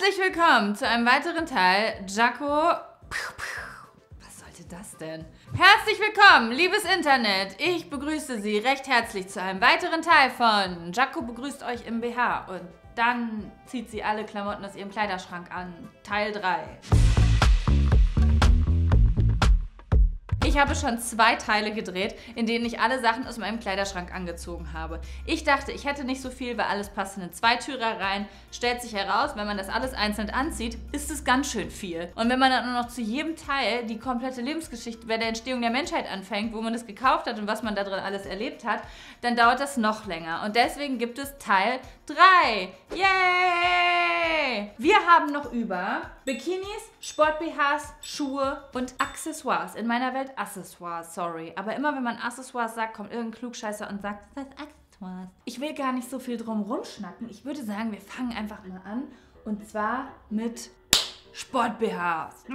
Herzlich willkommen zu einem weiteren Teil Jacko. Was sollte das denn? Herzlich willkommen, liebes Internet. Ich begrüße Sie recht herzlich zu einem weiteren Teil von Jacko begrüßt euch im BH. Und dann zieht sie alle Klamotten aus ihrem Kleiderschrank an. Teil 3. Ich habe schon 2 Teile gedreht, in denen ich alle Sachen aus meinem Kleiderschrank angezogen habe. Ich dachte, ich hätte nicht so viel, weil alles passt in 2 Türereien. Stellt sich heraus, wenn man das alles einzeln anzieht, ist es ganz schön viel. Und wenn man dann nur noch zu jedem Teil die komplette Lebensgeschichte bei der Entstehung der Menschheit anfängt, wo man es gekauft hat und was man da drin alles erlebt hat, dann dauert das noch länger. Und deswegen gibt es Teil 3. Yay! Wir haben noch über Bikinis, Sport-BHs, Schuhe und Accessoires. In meiner Welt Accessoires, sorry. Aber immer wenn man Accessoires sagt, kommt irgendein Klugscheißer und sagt, das heißt Accessoires. Ich will gar nicht so viel drum rumschnacken. Ich würde sagen, wir fangen einfach mal an. Und zwar mit Sport-BHs.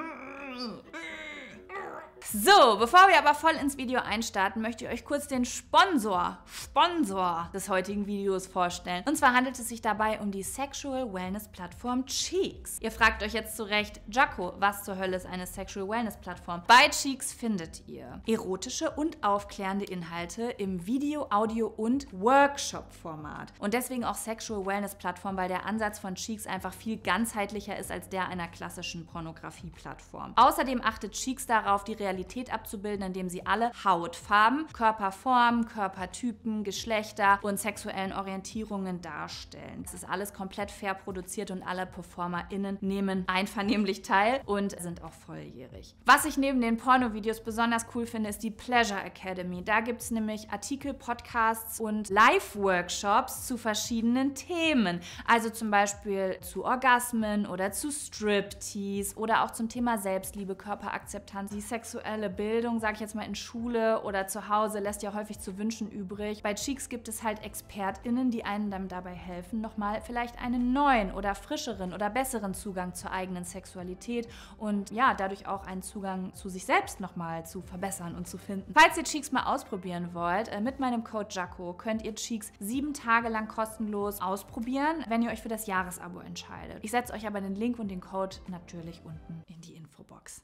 So, bevor wir aber voll ins Video einstarten, möchte ich euch kurz den Sponsor des heutigen Videos vorstellen. Und zwar handelt es sich dabei um die Sexual Wellness Plattform Cheeks. Ihr fragt euch jetzt zu Recht, Jacko, was zur Hölle ist eine Sexual Wellness Plattform? Bei Cheeks findet ihr erotische und aufklärende Inhalte im Video, Audio und Workshop-Format. Und deswegen auch Sexual Wellness Plattform, weil der Ansatz von Cheeks einfach viel ganzheitlicher ist als der einer klassischen Pornografie-Plattform. Außerdem achtet Cheeks darauf, die Realität abzubilden, indem sie alle Hautfarben, Körperformen, Körpertypen, Geschlechter und sexuellen Orientierungen darstellen. Es ist alles komplett fair produziert und alle PerformerInnen nehmen einvernehmlich teil und sind auch volljährig. Was ich neben den Pornovideos besonders cool finde, ist die Pleasure Academy. Da gibt es nämlich Artikel, Podcasts und Live-Workshops zu verschiedenen Themen. Also zum Beispiel zu Orgasmen oder zu Striptease oder auch zum Thema Selbstliebe, Körperakzeptanz, die sexuelle Bildung, sage ich jetzt mal in Schule oder zu Hause, lässt ja häufig zu wünschen übrig. Bei Cheeks gibt es halt ExpertInnen, die einem dann dabei helfen, nochmal vielleicht einen neuen oder frischeren oder besseren Zugang zur eigenen Sexualität und ja, dadurch auch einen Zugang zu sich selbst nochmal zu verbessern und zu finden. Falls ihr Cheeks mal ausprobieren wollt, mit meinem Code Jacko könnt ihr Cheeks 7 Tage lang kostenlos ausprobieren, wenn ihr euch für das Jahresabo entscheidet. Ich setze euch aber den Link und den Code natürlich unten in die Infobox.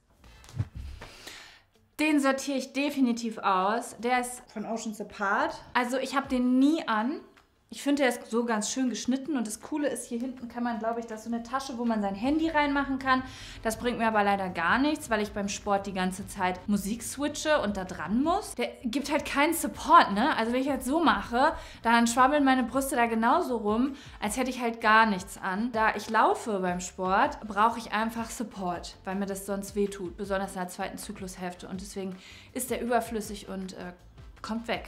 Den sortiere ich definitiv aus. Der ist von Oceans Apart. Also ich habe den nie an. Ich finde, der ist so ganz schön geschnitten und das Coole ist, hier hinten kann man, glaube ich, das ist so eine Tasche, wo man sein Handy reinmachen kann. Das bringt mir aber leider gar nichts, weil ich beim Sport die ganze Zeit Musik switche und da dran muss. Der gibt halt keinen Support, ne? Also wenn ich jetzt so mache, dann schwabbeln meine Brüste da genauso rum, als hätte ich halt gar nichts an. Da ich laufe beim Sport, brauche ich einfach Support, weil mir das sonst wehtut, besonders in der 2. Zyklushälfte. Und deswegen ist der überflüssig und kommt weg.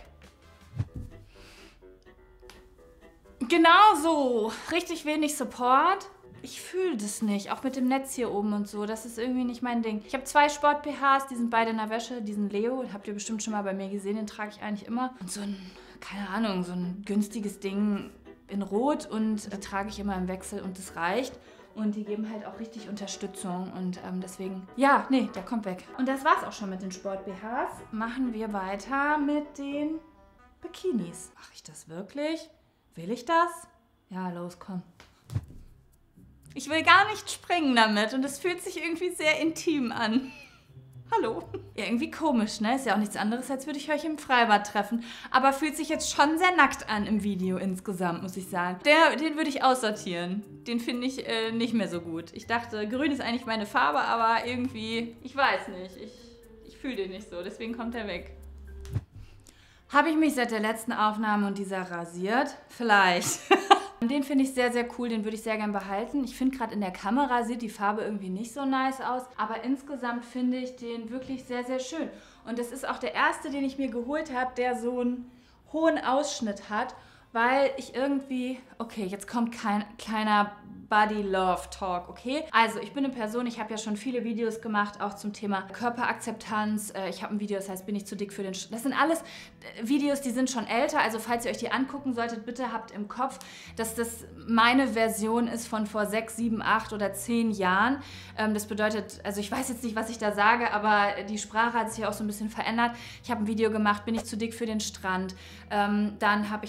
Genau so. Richtig wenig Support. Ich fühle das nicht. Auch mit dem Netz hier oben und so. Das ist irgendwie nicht mein Ding. Ich habe 2 Sport-BHs, die sind beide in der Wäsche. Diesen Leo, habt ihr bestimmt schon mal bei mir gesehen, den trage ich eigentlich immer. Und so ein, keine Ahnung, so ein günstiges Ding in Rot und die trage ich immer im Wechsel und das reicht. Und die geben halt auch richtig Unterstützung und deswegen, ja, nee, der kommt weg. Und das war's auch schon mit den Sport-BHs. Machen wir weiter mit den Bikinis. Mache ich das wirklich? Will ich das? Ja, los, komm. Ich will gar nicht springen damit und es fühlt sich irgendwie sehr intim an. Hallo? Ja, irgendwie komisch, ne? Ist ja auch nichts anderes, als würde ich euch im Freibad treffen. Aber fühlt sich jetzt schon sehr nackt an im Video insgesamt, muss ich sagen. Den würde ich aussortieren. Den finde ich nicht mehr so gut. Ich dachte, grün ist eigentlich meine Farbe, aber irgendwie, ich weiß nicht. Ich fühle den nicht so, deswegen kommt er weg. Habe ich mich seit der letzten Aufnahme und dieser rasiert? Vielleicht. Den finde ich sehr, sehr cool, den würde ich sehr gern behalten. Ich finde gerade in der Kamera sieht die Farbe irgendwie nicht so nice aus, aber insgesamt finde ich den wirklich sehr, sehr schön. Und das ist auch der erste, den ich mir geholt habe, der so einen hohen Ausschnitt hat, weil ich irgendwie, okay, jetzt kommt kein kleiner Body Love Talk, okay? Also ich bin eine Person, ich habe ja schon viele Videos gemacht, auch zum Thema Körperakzeptanz. Ich habe ein Video, das heißt, bin ich zu dick für den Das sind alles Videos, die sind schon älter, also falls ihr euch die angucken solltet, bitte habt im Kopf, dass das meine Version ist von vor 6, 7, 8 oder 10 Jahren. Das bedeutet, also ich weiß jetzt nicht, was ich da sage, aber die Sprache hat sich auch so ein bisschen verändert. Ich habe ein Video gemacht, bin ich zu dick für den Strand. Dann habe ich das Video gemacht,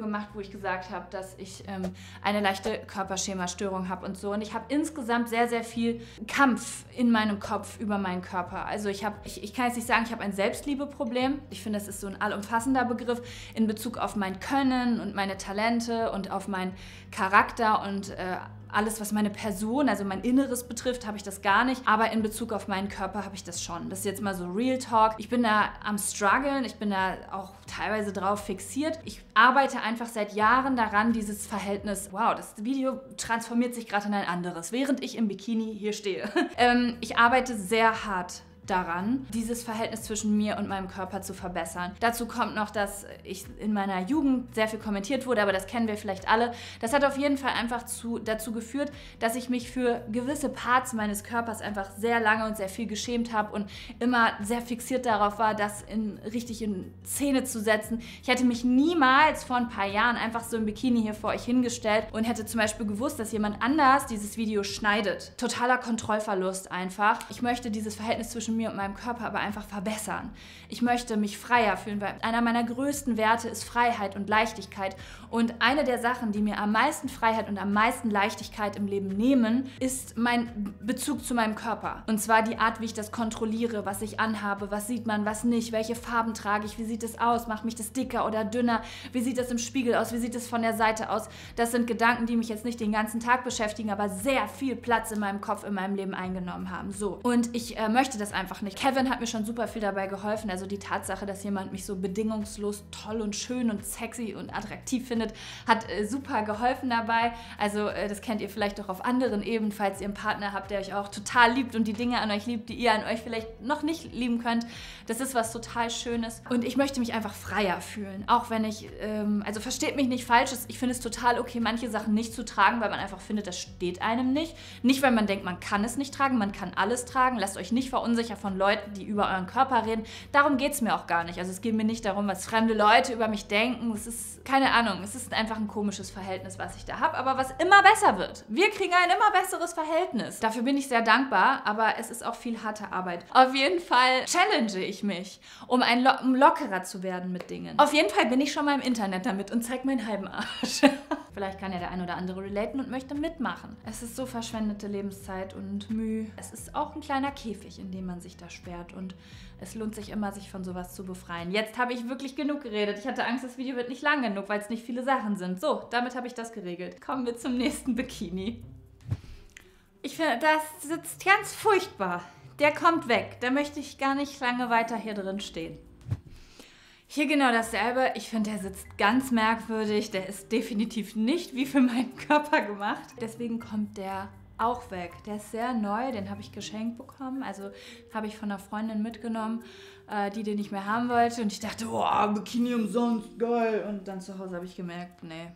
gemacht, wo ich gesagt habe, dass ich eine leichte Körperschemastörung habe und so. Und ich habe insgesamt sehr, sehr viel Kampf in meinem Kopf über meinen Körper. Also ich kann jetzt nicht sagen, ich habe ein Selbstliebeproblem. Ich finde, das ist so ein allumfassender Begriff in Bezug auf mein Können und meine Talente und auf meinen Charakter und alles, was meine Person, also mein Inneres betrifft, habe ich das gar nicht. Aber in Bezug auf meinen Körper habe ich das schon. Das ist jetzt mal so Real Talk. Ich bin da am struggeln. Ich bin da auch teilweise drauf fixiert. Ich arbeite einfach seit Jahren daran, dieses Verhältnis, wow, das Video transformiert sich gerade in ein anderes, während ich im Bikini hier stehe. Ich arbeite sehr hart daran, dieses Verhältnis zwischen mir und meinem Körper zu verbessern. Dazu kommt noch, dass ich in meiner Jugend sehr viel kommentiert wurde, aber das kennen wir vielleicht alle. Das hat auf jeden Fall einfach dazu geführt, dass ich mich für gewisse Parts meines Körpers einfach sehr lange und sehr viel geschämt habe und immer sehr fixiert darauf war, das richtig in Szene zu setzen. Ich hätte mich niemals vor ein paar Jahren einfach so im Bikini hier vor euch hingestellt und hätte zum Beispiel gewusst, dass jemand anders dieses Video schneidet. Totaler Kontrollverlust einfach. Ich möchte dieses Verhältnis zwischen mir und meinem Körper aber einfach verbessern. Ich möchte mich freier fühlen, weil einer meiner größten Werte ist Freiheit und Leichtigkeit. Und eine der Sachen, die mir am meisten Freiheit und am meisten Leichtigkeit im Leben nehmen, ist mein Bezug zu meinem Körper. Und zwar die Art, wie ich das kontrolliere, was ich anhabe, was sieht man, was nicht, welche Farben trage ich, wie sieht es aus, macht mich das dicker oder dünner, wie sieht das im Spiegel aus, wie sieht es von der Seite aus. Das sind Gedanken, die mich jetzt nicht den ganzen Tag beschäftigen, aber sehr viel Platz in meinem Kopf, in meinem Leben eingenommen haben. So. Und ich möchte das einfach nicht. Kevin hat mir schon super viel dabei geholfen. Also die Tatsache, dass jemand mich so bedingungslos toll und schön und sexy und attraktiv findet, hat super geholfen dabei. Also das kennt ihr vielleicht auch auf anderen Ebenen, falls ihr einen Partner habt, der euch auch total liebt und die Dinge an euch liebt, die ihr an euch vielleicht noch nicht lieben könnt. Das ist was total Schönes. Und ich möchte mich einfach freier fühlen. Auch wenn ich, also versteht mich nicht falsch, ich finde es total okay, manche Sachen nicht zu tragen, weil man einfach findet, das steht einem nicht. Nicht, weil man denkt, man kann es nicht tragen, man kann alles tragen. Lasst euch nicht verunsichern von Leuten, die über euren Körper reden. Darum geht es mir auch gar nicht. Also es geht mir nicht darum, was fremde Leute über mich denken. Es ist, keine Ahnung, es ist einfach ein komisches Verhältnis, was ich da habe, aber was immer besser wird. Wir kriegen ein immer besseres Verhältnis. Dafür bin ich sehr dankbar, aber es ist auch viel harte Arbeit. Auf jeden Fall challenge ich mich, um lockerer zu werden mit Dingen. Auf jeden Fall bin ich schon mal im Internet damit und zeige meinen halben Arsch. Vielleicht kann ja der ein oder andere relaten und möchte mitmachen. Es ist so verschwendete Lebenszeit und Mühe. Es ist auch ein kleiner Käfig, in dem man sich da sperrt und es lohnt sich immer, sich von sowas zu befreien. Jetzt habe ich wirklich genug geredet. Ich hatte Angst, das Video wird nicht lang genug, weil es nicht viele Sachen sind. So, damit habe ich das geregelt. Kommen wir zum nächsten Bikini. Ich finde, das sitzt ganz furchtbar. Der kommt weg. Da möchte ich gar nicht lange weiter hier drin stehen. Hier genau dasselbe. Ich finde, der sitzt ganz merkwürdig. Der ist definitiv nicht wie für meinen Körper gemacht. Deswegen kommt der auch weg. Der ist sehr neu, den habe ich geschenkt bekommen. Also habe ich von einer Freundin mitgenommen, die den nicht mehr haben wollte. Und ich dachte, oh, Bikini umsonst, geil. Und dann zu Hause habe ich gemerkt, nee.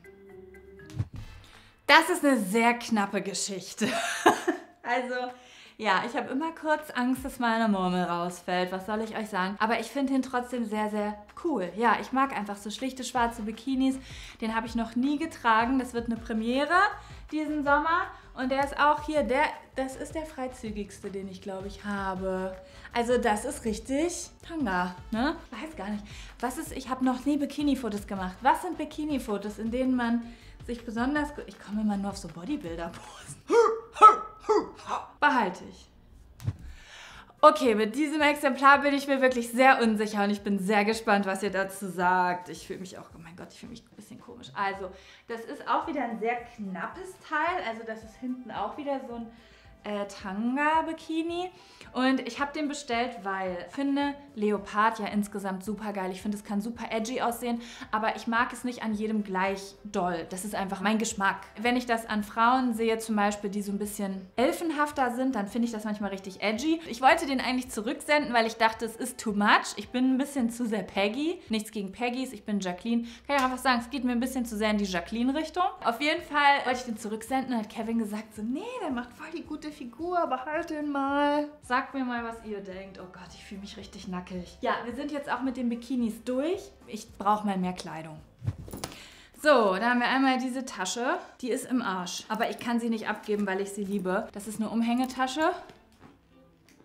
Das ist eine sehr knappe Geschichte. Also, ja, ich habe immer kurz Angst, dass meine Murmel rausfällt. Was soll ich euch sagen? Aber ich finde ihn trotzdem sehr, sehr cool. Ja, ich mag einfach so schlichte schwarze Bikinis. Den habe ich noch nie getragen. Das wird eine Premiere diesen Sommer. Und der ist auch hier, das ist der freizügigste, den ich, glaube ich, habe. Also das ist richtig Tanga, ne? Weiß gar nicht. Ich habe noch nie Bikini-Fotos gemacht. Was sind Bikini-Fotos, in denen man sich besonders gut... Ich komme immer nur auf so Bodybuilder-Posen. Behalte ich. Okay, mit diesem Exemplar bin ich mir wirklich sehr unsicher und ich bin sehr gespannt, was ihr dazu sagt. Ich fühle mich auch, oh mein Gott, ich fühle mich ein bisschen komisch. Also, das ist auch wieder ein sehr knappes Teil. Also, das ist hinten auch wieder so ein Tanga-Bikini. Und ich habe den bestellt, weil ich finde Leopard ja insgesamt super geil. Ich finde, es kann super edgy aussehen, aber ich mag es nicht an jedem gleich doll. Das ist einfach mein Geschmack. Wenn ich das an Frauen sehe, zum Beispiel, die so ein bisschen elfenhafter sind, dann finde ich das manchmal richtig edgy. Ich wollte den eigentlich zurücksenden, weil ich dachte, es ist too much. Ich bin ein bisschen zu sehr Peggy. Nichts gegen Peggys, ich bin Jacqueline. Kann ich auch einfach sagen, es geht mir ein bisschen zu sehr in die Jacqueline-Richtung. Auf jeden Fall wollte ich den zurücksenden und hat Kevin gesagt so, nee, der macht voll die gute Figur, behalte ihn mal. Sagt mir mal, was ihr denkt. Oh Gott, ich fühle mich richtig nackig. Ja, wir sind jetzt auch mit den Bikinis durch. Ich brauche mal mehr Kleidung. So, da haben wir einmal diese Tasche. Die ist im Arsch. Aber ich kann sie nicht abgeben, weil ich sie liebe. Das ist eine Umhängetasche.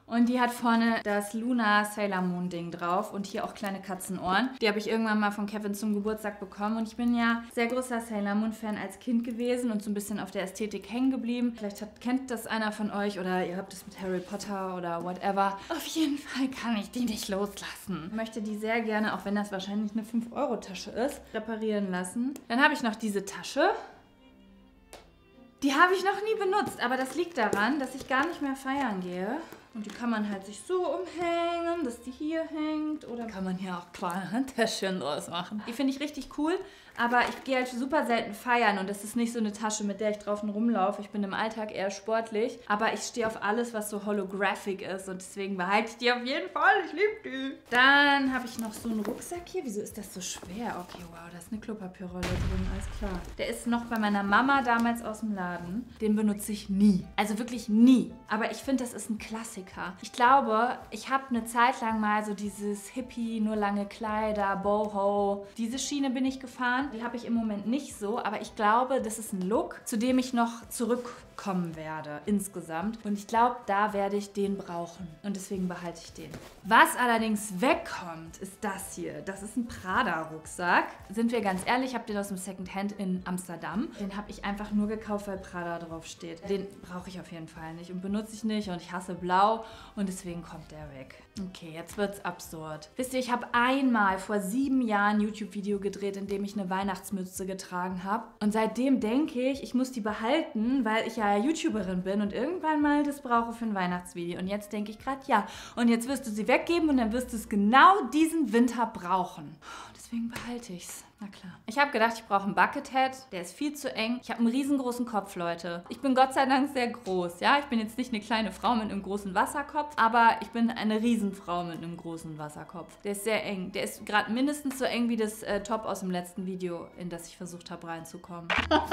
Und die hat vorne das Luna Sailor Moon Ding drauf und hier auch kleine Katzenohren. Die habe ich irgendwann mal von Kevin zum Geburtstag bekommen. Und ich bin ja sehr großer Sailor Moon Fan als Kind gewesen und so ein bisschen auf der Ästhetik hängen geblieben. Vielleicht kennt das einer von euch oder ihr habt es mit Harry Potter oder whatever. Auf jeden Fall kann ich die nicht loslassen. Ich möchte die sehr gerne, auch wenn das wahrscheinlich eine 5-Euro-Tasche ist, reparieren lassen. Dann habe ich noch diese Tasche. Die habe ich noch nie benutzt, aber das liegt daran, dass ich gar nicht mehr feiern gehe. Und die kann man halt sich so umhängen, dass die hier hängt. Oder kann man hier auch kleine Handtäschchen draus machen. Die finde ich richtig cool, aber ich gehe halt super selten feiern. Und das ist nicht so eine Tasche, mit der ich draußen rumlaufe. Ich bin im Alltag eher sportlich. Aber ich stehe auf alles, was so holographic ist. Und deswegen behalte ich die auf jeden Fall. Ich liebe die. Dann habe ich noch so einen Rucksack hier. Wieso ist das so schwer? Okay, wow, da ist eine Klopapierrolle drin. Alles klar. Der ist noch bei meiner Mama damals aus dem Laden. Den benutze ich nie. Also wirklich nie. Aber ich finde, das ist ein Klassiker. Ich glaube, ich habe eine Zeit lang mal so dieses Hippie, nur lange Kleider, Boho. Diese Schiene bin ich gefahren. Die habe ich im Moment nicht so, aber ich glaube, das ist ein Look, zu dem ich noch zurückkommen werde insgesamt. Und ich glaube, da werde ich den brauchen. Und deswegen behalte ich den. Was allerdings wegkommt, ist das hier. Das ist ein Prada-Rucksack. Sind wir ganz ehrlich, ich habe den aus dem Secondhand in Amsterdam. Den habe ich einfach nur gekauft, weil Prada drauf steht. Den brauche ich auf jeden Fall nicht und benutze ich nicht und ich hasse blau und deswegen kommt der weg. Okay, jetzt wird's absurd. Wisst ihr, ich habe einmal vor 7 Jahren ein YouTube-Video gedreht, in dem ich eine Weihnachtsmütze getragen habe. Und seitdem denke ich, ich muss die behalten, weil ich ja YouTuberin bin und irgendwann mal das brauche für ein Weihnachtsvideo. Und jetzt denke ich gerade, ja. Und jetzt wirst du sie weggeben und dann wirst du es genau diesen Winter brauchen. Deswegen behalte ich's. Na klar. Ich habe gedacht, ich brauche einen Buckethead. Der ist viel zu eng. Ich habe einen riesengroßen Kopf, Leute. Ich bin Gott sei Dank sehr groß, ja. Ich bin jetzt nicht eine kleine Frau mit einem großen Wasserkopf, aber ich bin eine Riesenfrau mit einem großen Wasserkopf. Der ist sehr eng. Der ist gerade mindestens so eng wie das Top aus dem letzten Video, in das ich versucht habe reinzukommen.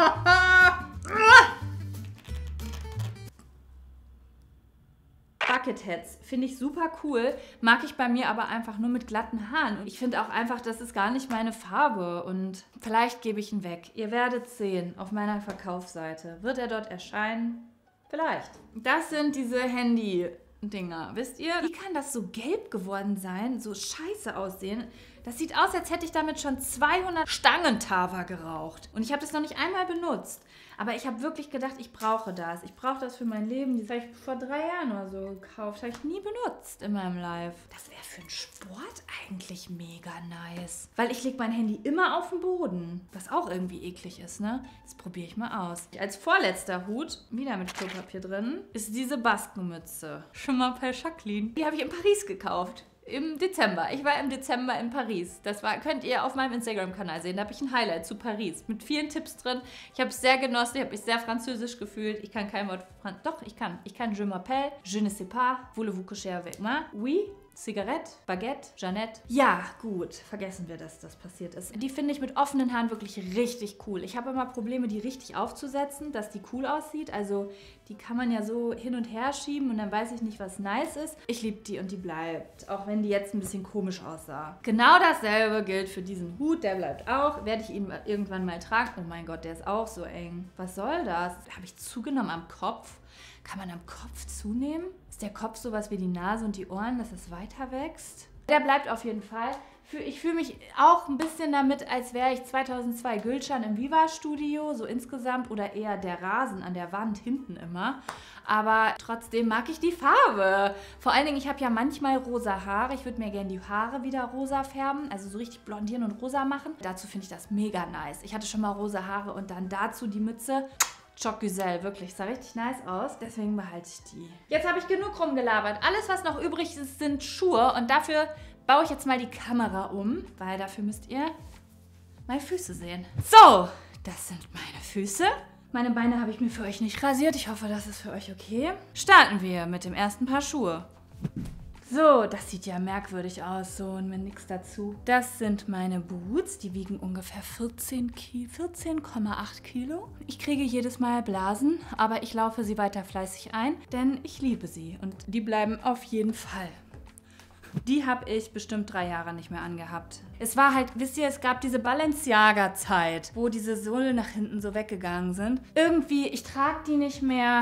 Bucketheads finde ich super cool, mag ich bei mir aber einfach nur mit glatten Haaren. Und ich finde auch einfach, das ist gar nicht meine Farbe und vielleicht gebe ich ihn weg. Ihr werdet sehen auf meiner Verkaufsseite. Wird er dort erscheinen? Vielleicht. Das sind diese Handy-Dinger, wisst ihr? Wie kann das so gelb geworden sein, so scheiße aussehen? Das sieht aus, als hätte ich damit schon 200 Stangentava geraucht. Und ich habe das noch nicht einmal benutzt. Aber ich habe wirklich gedacht, ich brauche das. Ich brauche das für mein Leben. Das habe ich vor 3 Jahren oder so gekauft. Das habe ich nie benutzt in meinem Life. Das wäre für einen Sport eigentlich mega nice. Weil ich lege mein Handy immer auf den Boden. Was auch irgendwie eklig ist, ne? Das probiere ich mal aus. Als vorletzter Hut, wieder mit Klopapier drin, ist diese Baskenmütze. Schon mal bei Jacqueline. Die habe ich in Paris gekauft. Im Dezember. Ich war im Dezember in Paris. Das könnt ihr auf meinem Instagram-Kanal sehen. Da habe ich ein Highlight zu Paris mit vielen Tipps drin. Ich habe es sehr genossen. Ich habe mich sehr französisch gefühlt. Ich kann kein Wort Französisch. Doch, ich kann. Ich kann Je m'appelle, je ne sais pas, voulez-vous coucher avec moi? Oui. Zigarette, Baguette, Jeannette. Ja, gut. Vergessen wir, dass das passiert ist. Die finde ich mit offenen Haaren wirklich richtig cool. Ich habe immer Probleme, die richtig aufzusetzen, dass die cool aussieht. Also die kann man ja so hin und her schieben und dann weiß ich nicht, was nice ist. Ich liebe die und die bleibt. Auch wenn die jetzt ein bisschen komisch aussah. Genau dasselbe gilt für diesen Hut. Der bleibt auch. Werde ich ihn irgendwann mal tragen. Oh mein Gott, der ist auch so eng. Was soll das? Habe ich zugenommen am Kopf? Kann man am Kopf zunehmen? Ist der Kopf sowas wie die Nase und die Ohren, dass es weiter wächst? Der bleibt auf jeden Fall. Ich fühle mich auch ein bisschen damit, als wäre ich 2002 Gülcan im Viva-Studio, so insgesamt, oder eher der Rasen an der Wand hinten immer. Aber trotzdem mag ich die Farbe. Vor allen Dingen, ich habe ja manchmal rosa Haare. Ich würde mir gerne die Haare wieder rosa färben, also so richtig blondieren und rosa machen. Dazu finde ich das mega nice. Ich hatte schon mal rosa Haare und dann dazu die Mütze. Choc Güzel, wirklich, sah richtig nice aus. Deswegen behalte ich die. Jetzt habe ich genug rumgelabert. Alles, was noch übrig ist, sind Schuhe. Und dafür baue ich jetzt mal die Kamera um, weil dafür müsst ihr meine Füße sehen. So, das sind meine Füße. Meine Beine habe ich mir für euch nicht rasiert. Ich hoffe, das ist für euch okay. Starten wir mit dem ersten Paar Schuhe. So, das sieht ja merkwürdig aus, so und mit nichts dazu. Das sind meine Boots, die wiegen ungefähr 14,8 Kilo. Ich kriege jedes Mal Blasen, aber ich laufe sie weiter fleißig ein, denn ich liebe sie und die bleiben auf jeden Fall. Die habe ich bestimmt 3 Jahre nicht mehr angehabt. Es war halt, wisst ihr, es gab diese Balenciaga-Zeit, wo diese Sohlen nach hinten so weggegangen sind. Irgendwie, ich trage die nicht mehr.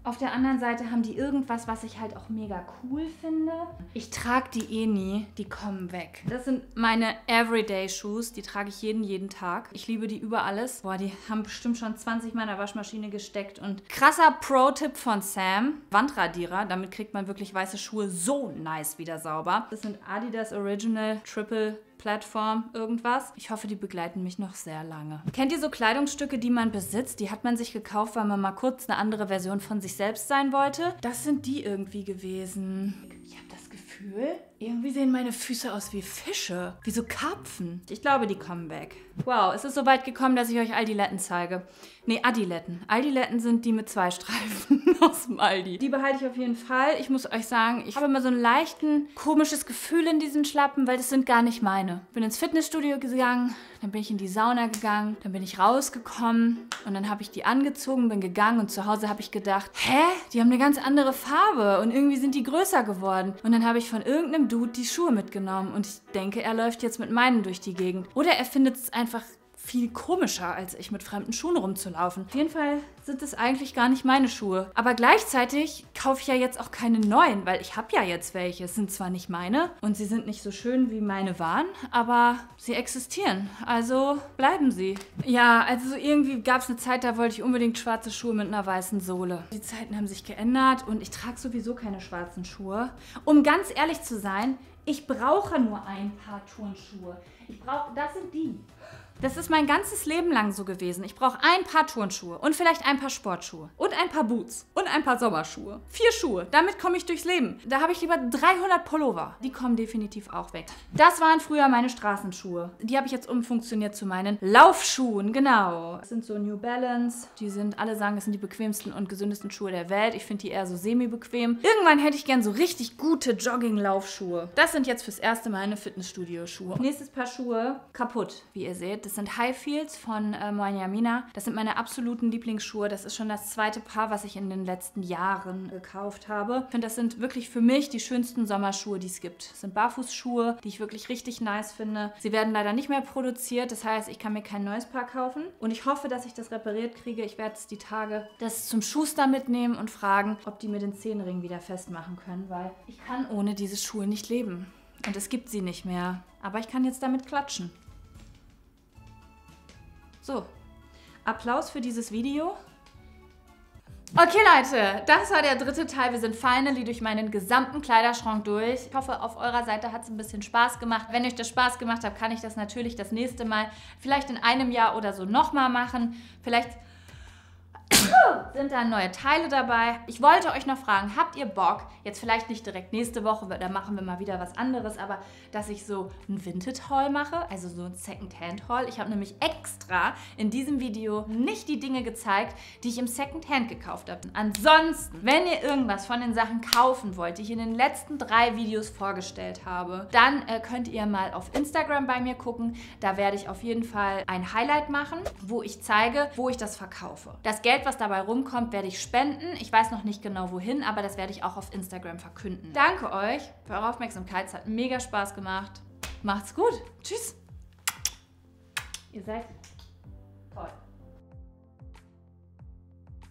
Auf der anderen Seite haben die irgendwas, was ich halt auch mega cool finde. Ich trage die eh nie, die kommen weg. Das sind meine Everyday-Shoes, die trage ich jeden Tag. Ich liebe die über alles. Boah, die haben bestimmt schon 20 Mal in der Waschmaschine gesteckt. Und krasser Pro-Tipp von Sam, Wandradierer. Damit kriegt man wirklich weiße Schuhe so nice wieder sauber. Das sind Adidas Original Triple Plattform, irgendwas. Ich hoffe, die begleiten mich noch sehr lange. Kennt ihr so Kleidungsstücke, die man besitzt? Die hat man sich gekauft, weil man mal kurz eine andere Version von sich selbst sein wollte. Das sind die irgendwie gewesen. Ich habe das Gefühl, irgendwie sehen meine Füße aus wie Fische. Wie so Karpfen. Ich glaube, die kommen weg. Wow, es ist so weit gekommen, dass ich euch Aldiletten zeige. Nee, Adiletten. Aldiletten sind die mit 2 Streifen aus dem Aldi. Die behalte ich auf jeden Fall. Ich muss euch sagen, ich habe immer so ein leichten, komisches Gefühl in diesen Schlappen, weil das sind gar nicht meine. Bin ins Fitnessstudio gegangen, dann bin ich in die Sauna gegangen, dann bin ich rausgekommen und dann habe ich die angezogen, bin gegangen und zu Hause habe ich gedacht, hä? Die haben eine ganz andere Farbe und irgendwie sind die größer geworden. Und dann habe ich von irgendeinem Dude die Schuhe mitgenommen und ich denke, er läuft jetzt mit meinen durch die Gegend. Oder er findet es einfach viel komischer, als ich mit fremden Schuhen rumzulaufen. Auf jeden Fall sind es eigentlich gar nicht meine Schuhe. Aber gleichzeitig kaufe ich ja jetzt auch keine neuen, weil ich habe ja jetzt welche. Es sind zwar nicht meine und sie sind nicht so schön, wie meine waren, aber sie existieren. Also bleiben sie. Ja, also irgendwie gab es eine Zeit, da wollte ich unbedingt schwarze Schuhe mit einer weißen Sohle. Die Zeiten haben sich geändert und ich trage sowieso keine schwarzen Schuhe. Um ganz ehrlich zu sein, ich brauche nur ein paar Turnschuhe. Das sind die. Das ist mein ganzes Leben lang so gewesen. Ich brauche ein paar Turnschuhe und vielleicht ein paar Sportschuhe und ein paar Boots und ein paar Sommerschuhe. 4 Schuhe, damit komme ich durchs Leben. Da habe ich lieber 300 Pullover. Die kommen definitiv auch weg. Das waren früher meine Straßenschuhe. Die habe ich jetzt umfunktioniert zu meinen Laufschuhen, genau. Das sind so New Balance. Die sind, alle sagen, das sind die bequemsten und gesündesten Schuhe der Welt. Ich finde die eher so semi-bequem. Irgendwann hätte ich gern so richtig gute Jogging-Laufschuhe. Das sind jetzt fürs erste Mal meine Fitnessstudio-Schuhe. Nächstes Paar Schuhe, kaputt, wie ihr seht. Das sind High Heels von Moanyamina. Das sind meine absoluten Lieblingsschuhe. Das ist schon das zweite Paar, was ich in den letzten Jahren gekauft habe. Ich finde, das sind wirklich für mich die schönsten Sommerschuhe, die es gibt. Das sind Barfußschuhe, die ich wirklich richtig nice finde. Sie werden leider nicht mehr produziert. Das heißt, ich kann mir kein neues Paar kaufen. Und ich hoffe, dass ich das repariert kriege. Ich werde es die Tage das zum Schuster mitnehmen und fragen, ob die mir den Zehenring wieder festmachen können, weil ich kann ohne diese Schuhe nicht leben. Und es gibt sie nicht mehr. Aber ich kann jetzt damit klatschen. So, Applaus für dieses Video. Okay Leute, das war der dritte Teil. Wir sind finally durch meinen gesamten Kleiderschrank durch. Ich hoffe, auf eurer Seite hat es ein bisschen Spaß gemacht. Wenn euch das Spaß gemacht hat, kann ich das natürlich das nächste Mal, vielleicht in einem Jahr oder so nochmal machen. Vielleicht sind da neue Teile dabei. Ich wollte euch noch fragen, habt ihr Bock, jetzt vielleicht nicht direkt nächste Woche, da machen wir mal wieder was anderes, aber dass ich so ein Vintage-Haul mache, also so ein Second-Hand-Haul. Ich habe nämlich extra in diesem Video nicht die Dinge gezeigt, die ich im Second-Hand gekauft habe. Ansonsten, wenn ihr irgendwas von den Sachen kaufen wollt, die ich in den letzten 3 Videos vorgestellt habe, dann könnt ihr mal auf Instagram bei mir gucken. Da werde ich auf jeden Fall ein Highlight machen, wo ich zeige, wo ich das verkaufe. Das Geld, was dabei rumkommt, werde ich spenden. Ich weiß noch nicht genau wohin, aber das werde ich auch auf Instagram verkünden. Danke euch für eure Aufmerksamkeit. Es hat mega Spaß gemacht. Macht's gut. Tschüss. Ihr seid toll.